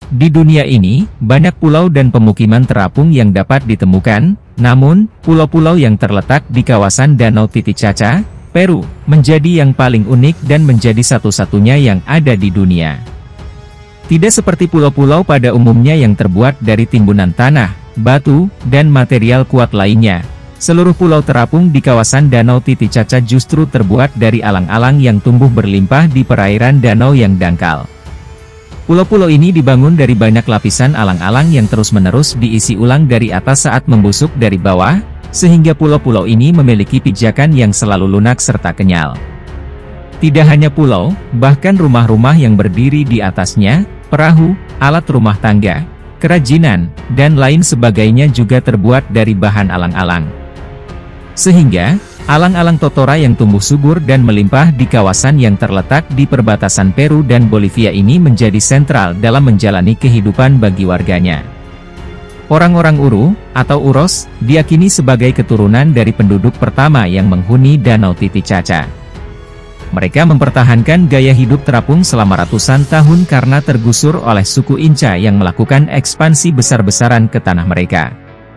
Di dunia ini, banyak pulau dan pemukiman terapung yang dapat ditemukan, namun, pulau-pulau yang terletak di kawasan Danau Titicaca, Peru, menjadi yang paling unik dan menjadi satu-satunya yang ada di dunia. Tidak seperti pulau-pulau pada umumnya yang terbuat dari timbunan tanah, batu, dan material kuat lainnya. Seluruh pulau terapung di kawasan Danau Titicaca justru terbuat dari alang-alang yang tumbuh berlimpah di perairan danau yang dangkal. Pulau-pulau ini dibangun dari banyak lapisan alang-alang yang terus-menerus diisi ulang dari atas saat membusuk dari bawah, sehingga pulau-pulau ini memiliki pijakan yang selalu lunak serta kenyal. Tidak hanya pulau, bahkan rumah-rumah yang berdiri di atasnya, perahu, alat rumah tangga, kerajinan, dan lain sebagainya juga terbuat dari bahan alang-alang. Sehingga, alang-alang totora yang tumbuh subur dan melimpah di kawasan yang terletak di perbatasan Peru dan Bolivia ini menjadi sentral dalam menjalani kehidupan bagi warganya. Orang-orang Uru, atau Uros, diyakini sebagai keturunan dari penduduk pertama yang menghuni Danau Titicaca. Mereka mempertahankan gaya hidup terapung selama ratusan tahun karena tergusur oleh suku Inca yang melakukan ekspansi besar-besaran ke tanah mereka.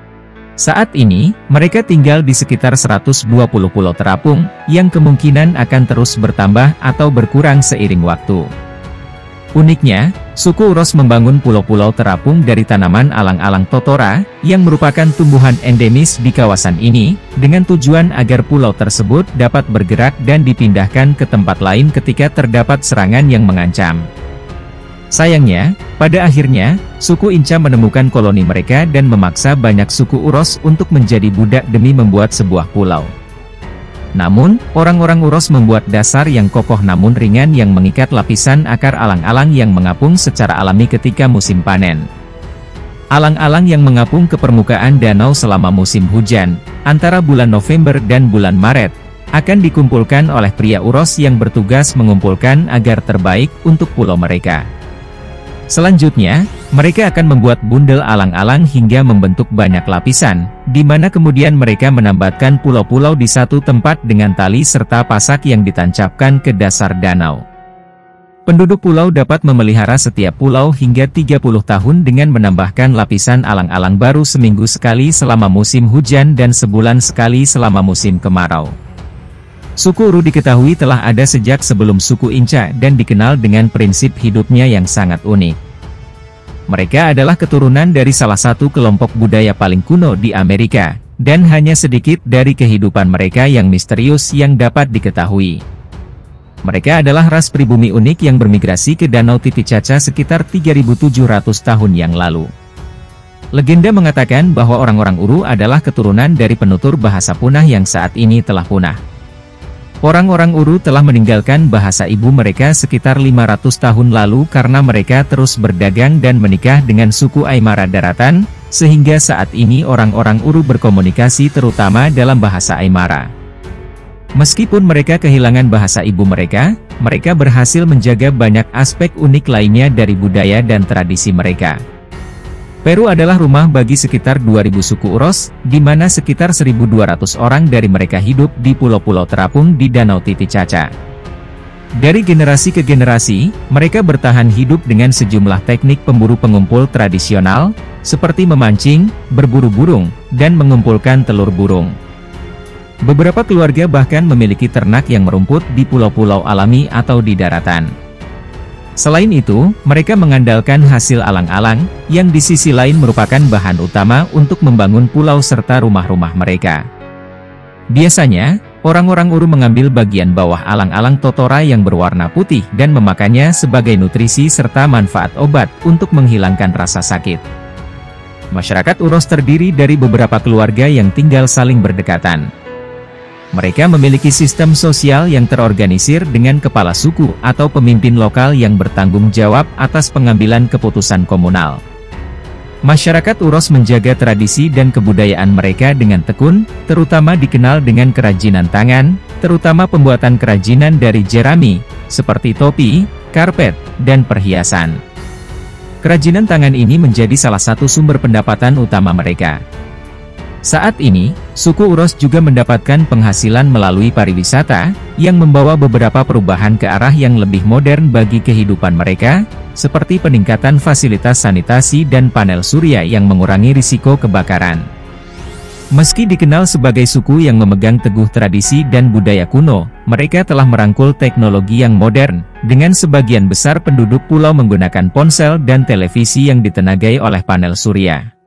Saat ini, mereka tinggal di sekitar 120 pulau terapung, yang kemungkinan akan terus bertambah atau berkurang seiring waktu. Uniknya, suku Uros membangun pulau-pulau terapung dari tanaman alang-alang totora, yang merupakan tumbuhan endemis di kawasan ini, dengan tujuan agar pulau tersebut dapat bergerak dan dipindahkan ke tempat lain ketika terdapat serangan yang mengancam. Sayangnya, pada akhirnya, suku Inca menemukan koloni mereka dan memaksa banyak suku Uros untuk menjadi budak demi membuat sebuah pulau. Namun, orang-orang Uros membuat dasar yang kokoh namun ringan yang mengikat lapisan akar alang-alang yang mengapung secara alami ketika musim panen. Alang-alang yang mengapung ke permukaan danau selama musim hujan, antara bulan November dan bulan Maret, akan dikumpulkan oleh pria Uros yang bertugas mengumpulkan agar terbaik untuk pulau mereka. Selanjutnya, mereka akan membuat bundel alang-alang hingga membentuk banyak lapisan, di mana kemudian mereka menambatkan pulau-pulau di satu tempat dengan tali serta pasak yang ditancapkan ke dasar danau. Penduduk pulau dapat memelihara setiap pulau hingga 30 tahun dengan menambahkan lapisan alang-alang baru seminggu sekali selama musim hujan dan sebulan sekali selama musim kemarau. Suku Uru diketahui telah ada sejak sebelum suku Inca dan dikenal dengan prinsip hidupnya yang sangat unik. Mereka adalah keturunan dari salah satu kelompok budaya paling kuno di Amerika, dan hanya sedikit dari kehidupan mereka yang misterius yang dapat diketahui. Mereka adalah ras pribumi unik yang bermigrasi ke Danau Titicaca sekitar 3.700 tahun yang lalu. Legenda mengatakan bahwa orang-orang Uru adalah keturunan dari penutur bahasa punah yang saat ini telah punah. Orang-orang Uru telah meninggalkan bahasa ibu mereka sekitar 500 tahun lalu karena mereka terus berdagang dan menikah dengan suku Aymara daratan, sehingga saat ini orang-orang Uru berkomunikasi terutama dalam bahasa Aymara. Meskipun mereka kehilangan bahasa ibu mereka, mereka berhasil menjaga banyak aspek unik lainnya dari budaya dan tradisi mereka. Peru adalah rumah bagi sekitar 2.000 suku Uros, di mana sekitar 1.200 orang dari mereka hidup di pulau-pulau terapung di Danau Titicaca. Dari generasi ke generasi, mereka bertahan hidup dengan sejumlah teknik pemburu pengumpul tradisional, seperti memancing, berburu burung, dan mengumpulkan telur burung. Beberapa keluarga bahkan memiliki ternak yang merumput di pulau-pulau alami atau di daratan. Selain itu, mereka mengandalkan hasil alang-alang, yang di sisi lain merupakan bahan utama untuk membangun pulau serta rumah-rumah mereka. Biasanya, orang-orang Uru mengambil bagian bawah alang-alang totora yang berwarna putih dan memakannya sebagai nutrisi serta manfaat obat untuk menghilangkan rasa sakit. Masyarakat Uros terdiri dari beberapa keluarga yang tinggal saling berdekatan. Mereka memiliki sistem sosial yang terorganisir dengan kepala suku atau pemimpin lokal yang bertanggung jawab atas pengambilan keputusan komunal. Masyarakat Uros menjaga tradisi dan kebudayaan mereka dengan tekun, terutama dikenal dengan kerajinan tangan, terutama pembuatan kerajinan dari jerami, seperti topi, karpet, dan perhiasan. Kerajinan tangan ini menjadi salah satu sumber pendapatan utama mereka. Saat ini, suku Uros juga mendapatkan penghasilan melalui pariwisata, yang membawa beberapa perubahan ke arah yang lebih modern bagi kehidupan mereka, seperti peningkatan fasilitas sanitasi dan panel surya yang mengurangi risiko kebakaran. Meski dikenal sebagai suku yang memegang teguh tradisi dan budaya kuno, mereka telah merangkul teknologi yang modern, dengan sebagian besar penduduk pulau menggunakan ponsel dan televisi yang ditenagai oleh panel surya.